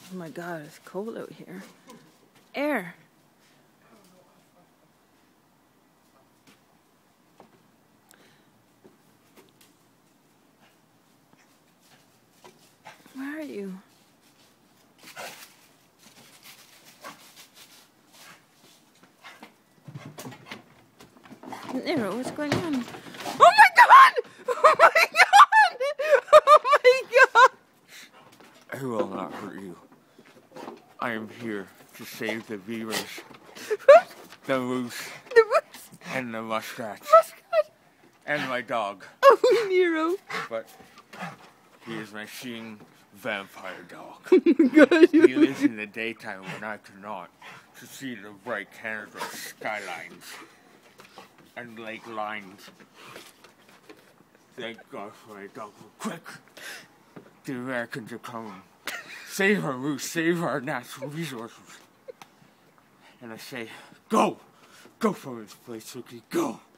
Oh my god, it's cold out here. Air. Where are you? Nero, what's going on? Oh my god! Oh my god! Oh my god! I will not hurt you. I am here to save the beavers, the moose, and the muskrat, and my dog. Oh, Nero. But he is my seeing vampire dog. God. He lives in the daytime when I cannot, to see the bright Canada skylines and lake lines. Thank God for my dog. Quick! The Americans are coming. Save our moose, save our natural resources. And I say, go! Go from this place, Rookie, go!